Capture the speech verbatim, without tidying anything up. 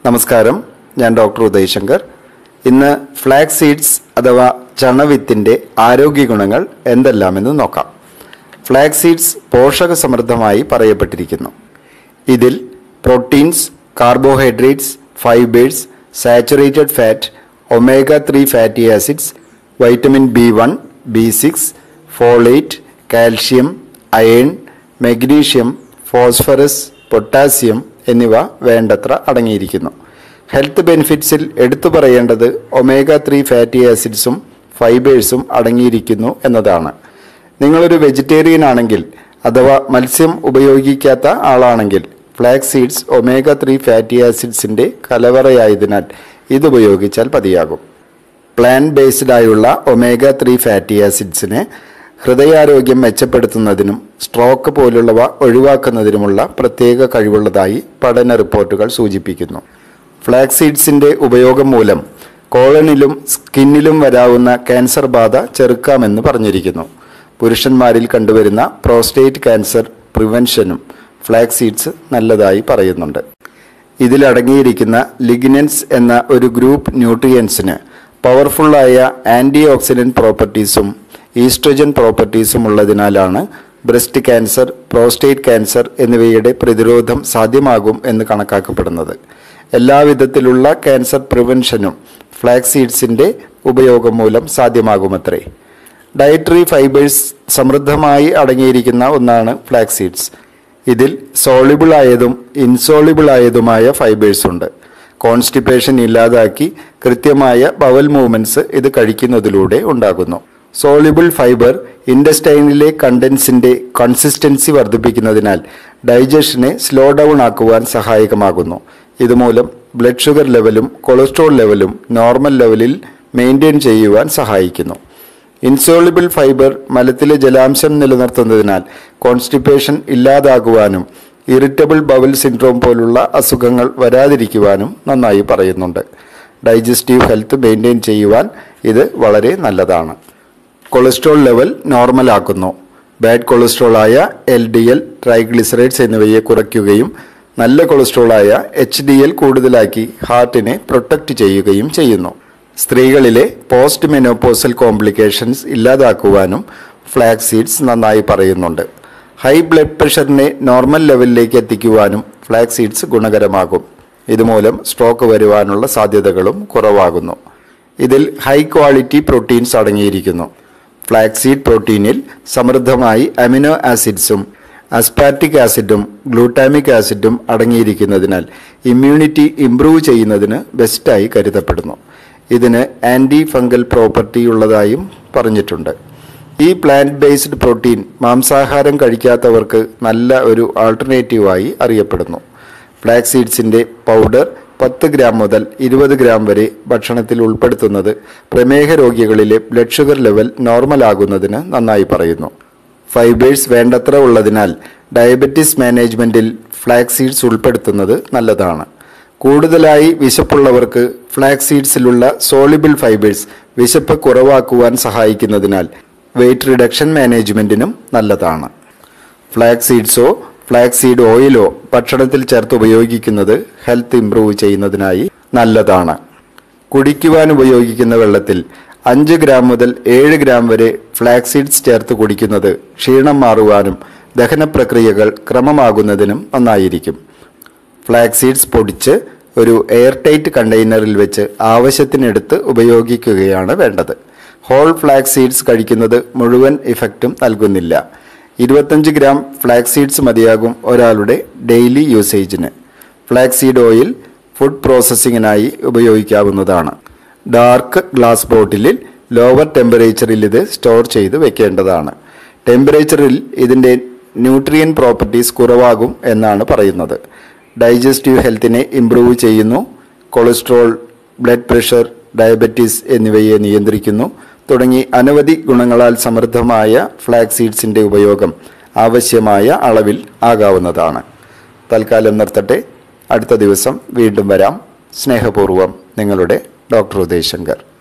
നമസ്കാരം, ഞാൻ ഡോക്ടർ ഉദയശങ്കർ. ഇന്ന് ഫ്ലാക്സ് സീഡ്സ് അഥവാ ചണവിത്തിൻ്റെ ആരോഗ്യ ഗുണങ്ങൾ എന്തെല്ലാമെന്ന് നോക്കാം. ഫ്ലാക്സ് സീഡ്സ് പോഷക സമൃദ്ധമായി പറയപ്പെട്ടിരിക്കുന്നു. ഇതിൽ proteins, carbohydrates, fibres, saturated fat, omega three fatty acids, vitamin B one, B six, folate, calcium, iron, magnesium, phosphorus, potassium എന്നിവ വേണ്ടത്ര അടങ്ങിയിരിക്കുന്നു. ഹെൽത്ത് ബെനിഫിറ്റ്സിൽ എടുത്തു പറയേണ്ടത് ഒമേഗ ത്രീ ഫാറ്റി ആസിഡ്സും ഫൈബേഴ്സും അടങ്ങിയിരിക്കുന്നു എന്നതാണ്. നിങ്ങളൊരു വെജിറ്റേറിയൻ ആണെങ്കിൽ അഥവാ മത്സ്യം ഉപയോഗിക്കാത്ത ആളാണെങ്കിൽ flax seeds omega three fatty ആസിഡ്സിൻ്റെ കലവറയായതിനാൽ ഇതുപയോഗിച്ചാൽ മതിയാകും. പ്ലാന്റ് ബേസ്ഡ് ആയുള്ള ഒമേഗ ത്രീ ഫാറ്റി ആസിഡ്സിന് ഹൃദയാരോഗ്യം മെച്ചപ്പെടുത്തുന്നതിനും സ്ട്രോക്ക് പോലുള്ളവ ഒഴിവാക്കുന്നതിനുമുള്ള പ്രത്യേക കഴിവുള്ളതായി പഠന റിപ്പോർട്ടുകൾ സൂചിപ്പിക്കുന്നു. ഫ്ലാക്സ് സീഡ്സിൻ്റെ ഉപയോഗം മൂലം കോളനിലും സ്കിന്നിലും വരാവുന്ന ക്യാൻസർ ബാധ ചെറുക്കാമെന്ന് പറഞ്ഞിരിക്കുന്നു. പുരുഷന്മാരിൽ കണ്ടുവരുന്ന പ്രോസ്റ്റേറ്റ് ക്യാൻസർ പ്രിവെൻഷനും ഫ്ലാക്സ് സീഡ്സ് നല്ലതായി പറയുന്നുണ്ട്. ഇതിലടങ്ങിയിരിക്കുന്ന ലിഗ്നൻസ് എന്ന ഒരു ഗ്രൂപ്പ് ന്യൂട്രിയൻസിന് പവർഫുള്ളായ ആൻറ്റി ഓക്സിഡൻറ്റ് പ്രോപ്പർട്ടീസും ഈസ്ട്രജൻ പ്രോപ്പർട്ടീസും ഉള്ളതിനാലാണ് ബ്രസ്റ്റ് ക്യാൻസർ, പ്രോസ്റ്റേറ്റ് ക്യാൻസർ എന്നിവയുടെ പ്രതിരോധം സാധ്യമാകും എന്ന് കണക്കാക്കപ്പെടുന്നത്. എല്ലാവിധത്തിലുള്ള ക്യാൻസർ പ്രിവെൻഷനും ഫ്ലാക്സ് സീഡ്സിൻ്റെ ഉപയോഗം മൂലം സാധ്യമാകുമത്രേ. ഡയറ്ററി ഫൈബേഴ്സ് സമൃദ്ധമായി അടങ്ങിയിരിക്കുന്ന ഒന്നാണ് ഫ്ലാക്സ് സീഡ്സ്. ഇതിൽ സോളിബിൾ ആയതും ഇൻസോളിബിൾ ആയതുമായ ഫൈബേഴ്സ് ഉണ്ട്. കോൺസ്റ്റിപ്പേഷൻ ഇല്ലാതാക്കി കൃത്യമായ ബവൽ മൂവ്മെൻറ്റ്സ് ഇത് കഴിക്കുന്നതിലൂടെ ഉണ്ടാകുന്നു. സോളിബിൾ ഫൈബർ ഇൻഡസ്റ്റൈനിലെ കണ്ടൻസിൻ്റെ കൺസിസ്റ്റൻസി വർദ്ധിപ്പിക്കുന്നതിനാൽ ഡൈജഷനെ സ്ലോ ഡൗൺ ആക്കുവാൻ സഹായകമാകുന്നു. ഇതുമൂലം ബ്ലഡ് ഷുഗർ ലെവലും കൊളസ്ട്രോൾ ലെവലും നോർമൽ ലെവലിൽ മെയിൻറ്റെയിൻ ചെയ്യുവാൻ സഹായിക്കുന്നു. ഇൻസോളിബിൾ ഫൈബർ മലത്തിലെ ജലാംശം നിലനിർത്തുന്നതിനാൽ കോൺസ്റ്റിപ്പേഷൻ ഇല്ലാതാകുവാനും ഇറിറ്റബിൾ ബവൽ സിൻഡ്രോം പോലുള്ള അസുഖങ്ങൾ വരാതിരിക്കുവാനും നന്നായി പറയുന്നുണ്ട്. ഡൈജസ്റ്റീവ് ഹെൽത്ത് മെയിൻറ്റെയിൻ ചെയ്യുവാൻ ഇത് വളരെ നല്ലതാണ്. കൊളസ്ട്രോൾ ലെവൽ നോർമലാക്കുന്നു. ബാഡ് കൊളസ്ട്രോളായ എൽ ഡി എൽ, ട്രൈഗ്ലിസറൈഡ്സ് എന്നിവയെ കുറയ്ക്കുകയും നല്ല കൊളസ്ട്രോളായ എച്ച് ഡി എൽ കൂടുതലാക്കി ഹാർട്ടിനെ പ്രൊട്ടക്റ്റ് ചെയ്യുകയും ചെയ്യുന്നു. സ്ത്രീകളിലെ പോസ്റ്റ് മെനോപോസൽ കോംപ്ലിക്കേഷൻസ് ഇല്ലാതാക്കുവാനും ഫ്ലാക്സ് സീഡ്സ് നന്നായി പറയുന്നുണ്ട്. ഹൈ ബ്ലഡ് പ്രഷറിനെ നോർമൽ ലെവലിലേക്ക് എത്തിക്കുവാനും ഫ്ലാക്സ് സീഡ്സ് ഗുണകരമാകും. ഇതുമൂലം സ്ട്രോക്ക് വരുവാനുള്ള സാധ്യതകളും കുറവാകുന്നു. ഇതിൽ ഹൈ ക്വാളിറ്റി പ്രോട്ടീൻസ് അടങ്ങിയിരിക്കുന്നു. ഫ്ലാക്സ് സീഡ് പ്രോട്ടീനിൽ സമൃദ്ധമായി അമിനോ ആസിഡ്സും അസ്പാർട്ടിക് ആസിഡും ഗ്ലൂട്ടാമിക് ആസിഡും അടങ്ങിയിരിക്കുന്നതിനാൽ ഇമ്മ്യൂണിറ്റി ഇംപ്രൂവ് ചെയ്യുന്നതിന് ബെസ്റ്റായി കരുതപ്പെടുന്നു. ഇതിന് ആൻറ്റി ഫംഗൽ പ്രോപ്പർട്ടി ഉള്ളതായും പറഞ്ഞിട്ടുണ്ട്. ഈ പ്ലാന്റ് ബേസ്ഡ് പ്രോട്ടീൻ മാംസാഹാരം കഴിക്കാത്തവർക്ക് നല്ല ഒരു ആൾട്ടർനേറ്റീവായി അറിയപ്പെടുന്നു. ഫ്ലാക്സ് സീഡ്സിൻ്റെ പൗഡർ പത്ത് ഗ്രാം മുതൽ ഇരുപത് ഗ്രാം വരെ ഭക്ഷണത്തിൽ ഉൾപ്പെടുത്തുന്നത് പ്രമേഹ രോഗികളിലെ ബ്ലഡ് ഷുഗർ ലെവൽ നോർമലാകുന്നതിന് നന്നായി പറയുന്നു. ഫൈബേഴ്സ് വേണ്ടത്ര ഉള്ളതിനാൽ ഡയബറ്റിസ് മാനേജ്മെൻറ്റിൽ ഫ്ലാക്സ് സീഡ്സ് ഉൾപ്പെടുത്തുന്നത് നല്ലതാണ്. കൂടുതലായി വിശപ്പുള്ളവർക്ക് ഫ്ലാക്സ് സീഡ്സിലുള്ള സോളിബിൾ ഫൈബേഴ്സ് വിശപ്പ് കുറവാക്കുവാൻ സഹായിക്കുന്നതിനാൽ വെയ്റ്റ് റിഡക്ഷൻ മാനേജ്മെൻറ്റിനും നല്ലതാണ്. ഫ്ലാക്സ് സീഡ്സോ ഫ്ലാക്സ് സീഡ് ഓയിലോ ഭക്ഷണത്തിൽ ചേർത്ത് ഉപയോഗിക്കുന്നത് ഹെൽത്ത് ഇംപ്രൂവ് ചെയ്യുന്നതിനായി നല്ലതാണ്. കുടിക്കുവാൻ ഉപയോഗിക്കുന്ന വെള്ളത്തിൽ അഞ്ച് ഗ്രാം മുതൽ ഏഴ് ഗ്രാം വരെ ഫ്ലാക്സ് സീഡ്സ് ചേർത്ത് കുടിക്കുന്നത് ക്ഷീണം മാറുവാനും ദഹന പ്രക്രിയകൾ ക്രമമാകുന്നതിനും നന്നായിരിക്കും. ഫ്ലാക്സ് സീഡ്സ് പൊടിച്ച് ഒരു എയർ ടൈറ്റ് കണ്ടെയ്നറിൽ വെച്ച് ആവശ്യത്തിനെടുത്ത് ഉപയോഗിക്കുകയാണ് വേണ്ടത്. ഹോൾ ഫ്ലാക്സ് സീഡ്സ് കഴിക്കുന്നത് മുഴുവൻ ഇഫക്റ്റും നൽകുന്നില്ല. ഇരുപത്തഞ്ച് ഗ്രാം ഫ്ലാക്സ് സീഡ്സ് മതിയാകും ഒരാളുടെ ഡെയിലി യൂസേജിന്. ഫ്ലാക്സ് സീഡ് ഓയിൽ ഫുഡ് പ്രോസസ്സിങ്ങിനായി ഉപയോഗിക്കാവുന്നതാണ്. ഡാർക്ക് ഗ്ലാസ് ബോട്ടിലിൽ ലോവർ ടെമ്പറേച്ചറിൽ ഇത് സ്റ്റോർ ചെയ്ത് വെക്കേണ്ടതാണ്. ടെമ്പറേച്ചറിൽ ഇതിൻ്റെ ന്യൂട്രിയൻ പ്രോപ്പർട്ടീസ് കുറവാകും എന്നാണ് പറയുന്നത്. ഡൈജസ്റ്റീവ് ഹെൽത്തിനെ ഇംപ്രൂവ് ചെയ്യുന്നു. കൊളസ്ട്രോൾ, ബ്ലഡ് പ്രഷർ, ഡയബറ്റീസ് എന്നിവയെ നിയന്ത്രിക്കുന്നു തുടങ്ങി അനവധി ഗുണങ്ങളാൽ സമൃദ്ധമായ ഫ്ലാക്സ് സീഡ്സിൻ്റെ ഉപയോഗം ആവശ്യമായ അളവിൽ ആകാവുന്നതാണ്. തൽക്കാലം നിർത്തട്ടെ. അടുത്ത ദിവസം വീണ്ടും വരാം. സ്നേഹപൂർവ്വം നിങ്ങളുടെ ഡോക്ടർ ഉദയശങ്കർ.